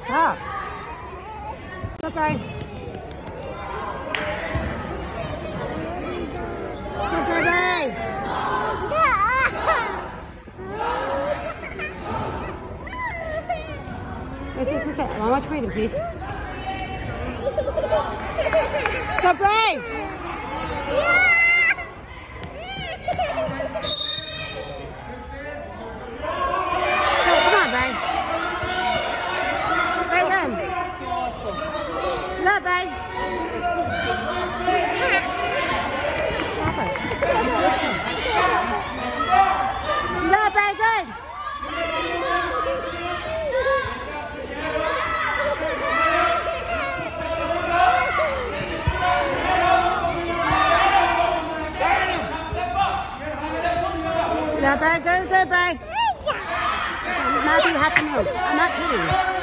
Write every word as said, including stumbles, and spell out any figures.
Stop. Stop, Brian. Stop, Brian. Let's just sit. I want to watch breathing, please. Stop, Brian. Look, babe. Stop it. Look, babe, good. Look, babe, good, good, babe. Now you have to move. I'm not kidding.